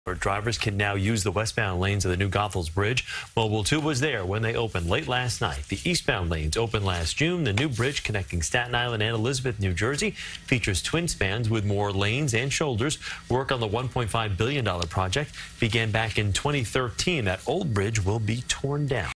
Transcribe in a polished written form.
Where drivers can now use the westbound lanes of the new Goethals Bridge. Mobile 2 was there when they opened late last night. The eastbound lanes opened last June. The new bridge connecting Staten Island and Elizabeth, New Jersey features twin spans with more lanes and shoulders. Work on the $1.5 billion project began back in 2013. That old bridge will be torn down.